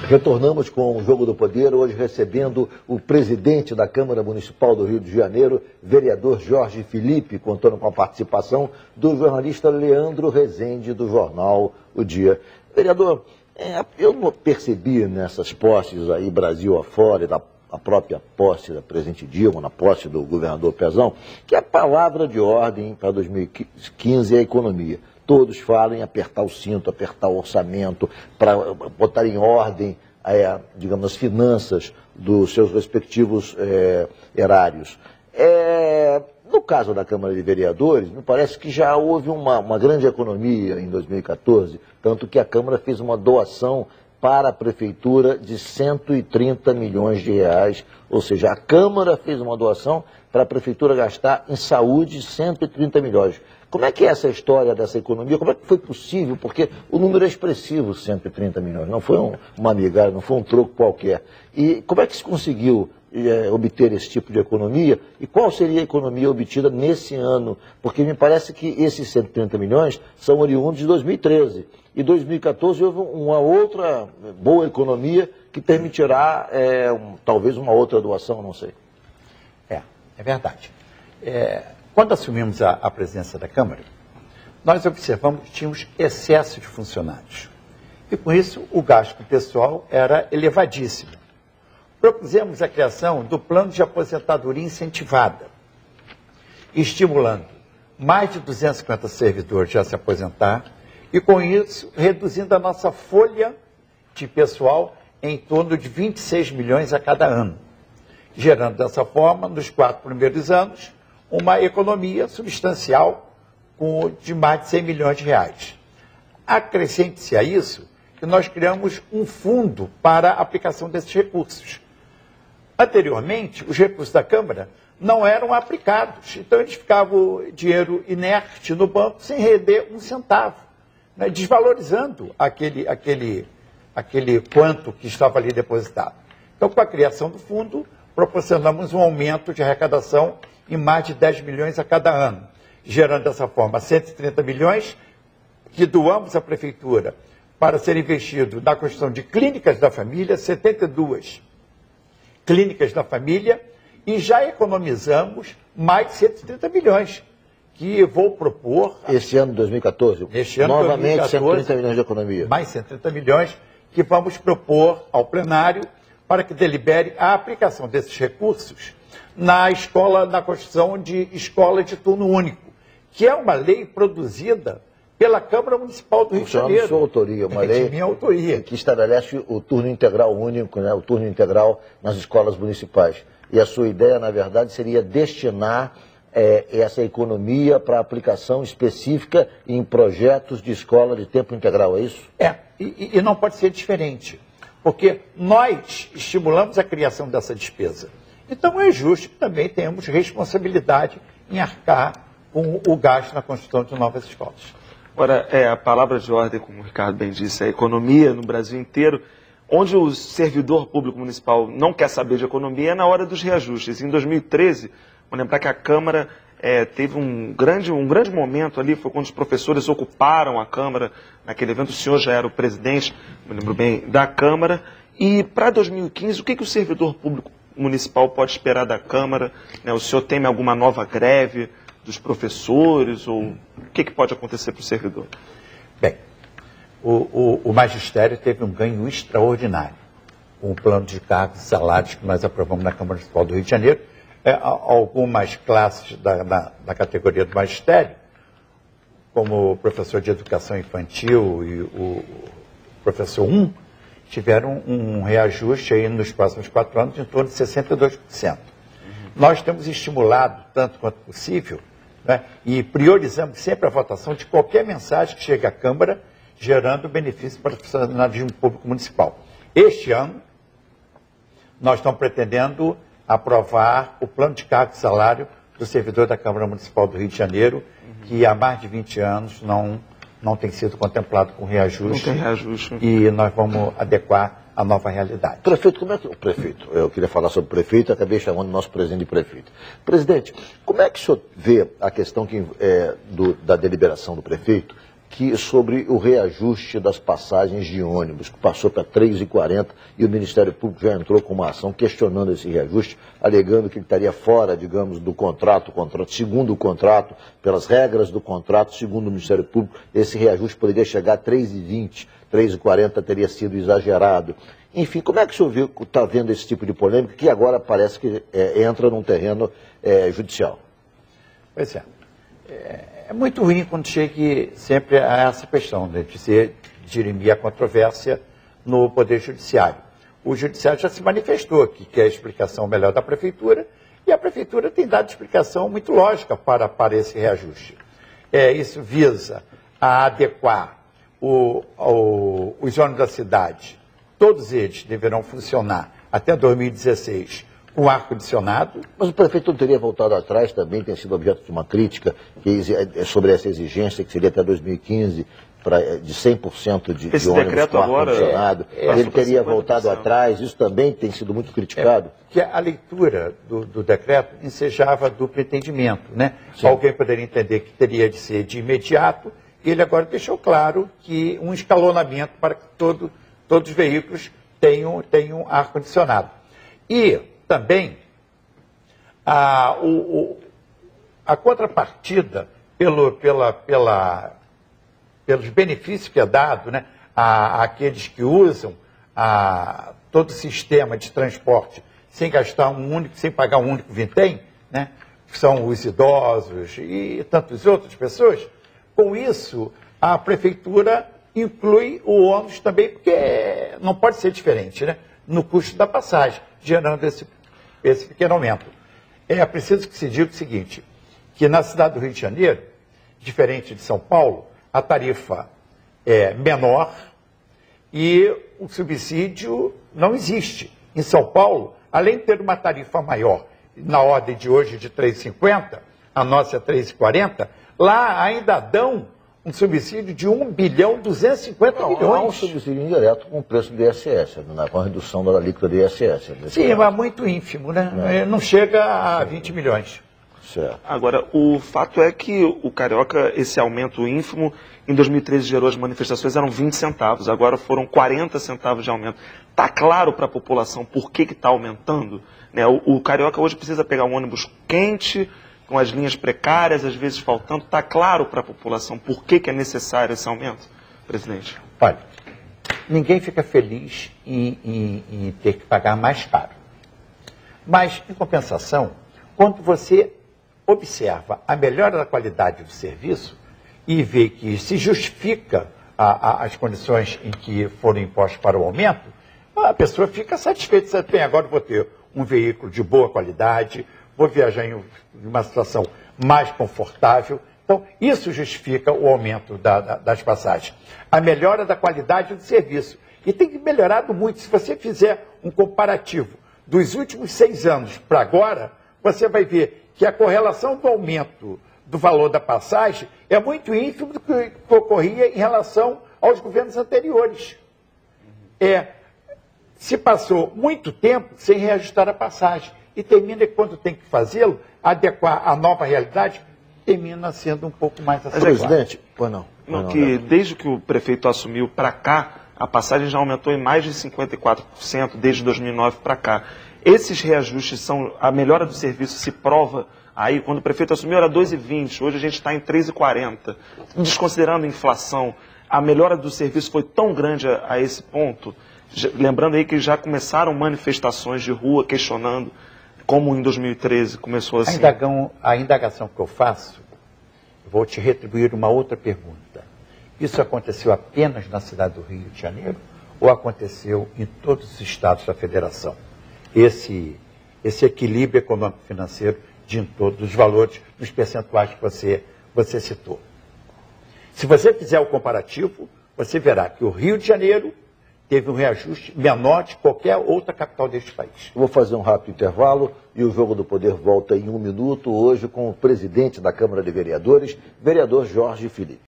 Retornamos com o Jogo do Poder, hoje recebendo o presidente da Câmara Municipal do Rio de Janeiro, vereador Jorge Felipe, contando com a participação do jornalista Leandro Rezende, do jornal O Dia. Vereador, eu percebi nessas posses aí, Brasil afora, da a própria posse da presidente Dilma, na posse do governador Pezão, que a palavra de ordem para 2015 é a economia. Todos falam em apertar o cinto, apertar o orçamento, para botar em ordem, digamos, as finanças dos seus respectivos erários. No caso da Câmara de Vereadores, me parece que já houve uma grande economia em 2014, tanto que a Câmara fez uma doação para a Prefeitura de 130 milhões de reais, ou seja, a Câmara fez uma doação para a Prefeitura gastar em saúde 130 milhões. Como é que é essa história dessa economia? Como é que foi possível? Porque o número é expressivo, 130 milhões, não foi uma migalha, não foi um troco qualquer. E como é que se conseguiu obter esse tipo de economia? E qual seria a economia obtida nesse ano? Porque me parece que esses 130 milhões são oriundos de 2013. E 2014 houve uma outra boa economia que permitirá talvez uma outra doação, não sei. É verdade. Quando assumimos a presidência da Câmara, nós observamos que tínhamos excesso de funcionários. E com isso o gasto pessoal era elevadíssimo. Propusemos a criação do plano de aposentadoria incentivada, estimulando mais de 250 servidores a se aposentar e, com isso, reduzindo a nossa folha de pessoal em torno de 26 milhões a cada ano, gerando dessa forma, nos 4 primeiros anos, uma economia substancial de mais de 100 milhões de reais. Acrescente-se a isso que nós criamos um fundo para a aplicação desses recursos. Anteriormente, os recursos da Câmara não eram aplicados, então eles ficavam dinheiro inerte no banco sem render um centavo, né, desvalorizando aquele quanto que estava ali depositado. Então, com a criação do fundo, proporcionamos um aumento de arrecadação em mais de 10 milhões a cada ano, gerando dessa forma 130 milhões que doamos à Prefeitura para ser investido na construção de clínicas da família, 72 clínicas da família, e já economizamos mais de 130 milhões, que vou propor... Este ano, 2014? Este ano, novamente, 2014, 130 milhões de economia. Mais 130 milhões que vamos propor ao plenário para que delibere a aplicação desses recursos na construção de escola de turno único, que é uma lei produzida pela Câmara Municipal do Rio de Janeiro. De sua autoria, uma lei de minha autoria, que estabelece o turno integral único, né, o turno integral nas escolas municipais. E a sua ideia, na verdade, seria destinar essa economia para aplicação específica em projetos de escola de tempo integral, é isso? E não pode ser diferente, porque nós estimulamos a criação dessa despesa. Então é justo que também tenhamos responsabilidade em arcar com o gasto na construção de novas escolas. Agora, a palavra de ordem, como o Ricardo bem disse, é a economia no Brasil inteiro. Onde o servidor público municipal não quer saber de economia é na hora dos reajustes. Em 2013, vou lembrar que a Câmara teve um grande momento ali, foi quando os professores ocuparam a Câmara, naquele evento. O senhor já era o presidente, me lembro bem, da Câmara. E para 2015, o que o servidor público municipal pode esperar da Câmara? O senhor teme alguma nova greve dos professores? Ou o que pode acontecer para o servidor? Bem, o magistério teve um ganho extraordinário com o plano de cargos e salários que nós aprovamos na Câmara Municipal do Rio de Janeiro. Algumas classes da categoria do magistério, como o professor de educação infantil e o professor 1, tiveram um reajuste aí nos próximos 4 anos em torno de 62%. Nós temos estimulado, tanto quanto possível, né, e priorizamos sempre a votação de qualquer mensagem que chegue à Câmara, gerando benefício para o funcionalismo público municipal. Este ano, nós estamos pretendendo aprovar o plano de cargo e salário do servidor da Câmara Municipal do Rio de Janeiro, que há mais de 20 anos não tem sido contemplado com reajuste. Não tem reajuste. E nós vamos adequar a nova realidade. Prefeito, como é que o prefeito? Eu queria falar sobre o prefeito, acabei chamando o nosso presidente de prefeito. Presidente, como é que o senhor vê a questão da deliberação do prefeito sobre o reajuste das passagens de ônibus, que passou para R$ 3,40 e o Ministério Público já entrou com uma ação questionando esse reajuste, alegando que ele estaria fora, digamos, do contrato, segundo o contrato, pelas regras do contrato, segundo o Ministério Público, esse reajuste poderia chegar a R$ 3,20, R$ 3,40 teria sido exagerado. Enfim, como é que o senhor está vendo esse tipo de polêmica que agora parece que entra num terreno judicial? Pois é. É muito ruim quando chega sempre a essa questão, né, de se dirimir a controvérsia no Poder Judiciário. O Judiciário já se manifestou que quer a explicação melhor da Prefeitura e a Prefeitura tem dado explicação muito lógica para esse reajuste. Isso visa a adequar os ônibus da cidade. Todos eles deverão funcionar até 2016 com ar-condicionado. Mas o prefeito não teria voltado atrás, também tem sido objeto de uma crítica sobre essa exigência, que seria até 2015, de 100% de ônibus com ar-condicionado. Ele teria voltado atrás, isso também tem sido muito criticado. Que a leitura do decreto ensejava duplo entendimento, né? Alguém poderia entender que teria de ser de imediato, e ele agora deixou claro que um escalonamento para que todos os veículos tenham ar-condicionado. E também a contrapartida pelos benefícios que é dado, né, àqueles que usam todo o sistema de transporte sem sem pagar um único vintém, né, que são os idosos e tantas outras pessoas. Com isso, a Prefeitura inclui o ônibus também, porque não pode ser diferente, né, no custo da passagem, gerando esse pequeno aumento. É preciso que se diga o seguinte, que na cidade do Rio de Janeiro, diferente de São Paulo, a tarifa é menor e o subsídio não existe. Em São Paulo, além de ter uma tarifa maior, na ordem de hoje de R$ 3,50, a nossa é R$ 3,40, lá ainda dão um subsídio de 1,250 bilhões. Há um subsídio indireto com o preço do ISS, com a redução da alíquota do ISS. Sim, mas muito ínfimo, né? Não chega a 20 milhões. Certo. Agora, o fato é que o Carioca, esse aumento ínfimo, em 2013 gerou as manifestações, eram 20 centavos, agora foram 40 centavos de aumento. Está claro para a população por que está aumentando? Né? O Carioca hoje precisa pegar um ônibus quente, com as linhas precárias, às vezes faltando. Está claro para a população por que é necessário esse aumento, presidente? Olha, ninguém fica feliz em ter que pagar mais caro. Mas, em compensação, quando você observa a melhora da qualidade do serviço e vê que se justifica as condições em que foram impostas para o aumento, a pessoa fica satisfeita. Bem, agora eu vou ter um veículo de boa qualidade, vou viajar em uma situação mais confortável. Então, isso justifica o aumento das passagens. A melhora da qualidade do serviço. E tem melhorado muito. Se você fizer um comparativo dos últimos 6 anos para agora, você vai ver que a correlação do aumento do valor da passagem é muito ínfimo do que ocorria em relação aos governos anteriores. Se passou muito tempo sem reajustar a passagem. E termina, quando tem que fazê-lo, adequar à nova realidade, termina sendo um pouco mais acentuado. Presidente, desde que o prefeito assumiu para cá, a passagem já aumentou em mais de 54% desde 2009 para cá. Esses reajustes a melhora do serviço se prova aí, quando o prefeito assumiu era 2,20, hoje a gente está em 3,40. Desconsiderando a inflação, a melhora do serviço foi tão grande a esse ponto, lembrando aí que já começaram manifestações de rua questionando, como em 2013 começou assim. A indagação que eu faço, vou te retribuir uma outra pergunta. Isso aconteceu apenas na cidade do Rio de Janeiro ou aconteceu em todos os estados da federação? Esse equilíbrio econômico-financeiro de todos os valores, nos percentuais que você citou. Se você fizer o comparativo, você verá que o Rio de Janeiro teve um reajuste menor de qualquer outra capital deste país. Vou fazer um rápido intervalo e o Jogo do Poder volta em 1 minuto, hoje com o presidente da Câmara de Vereadores, vereador Jorge Filipe.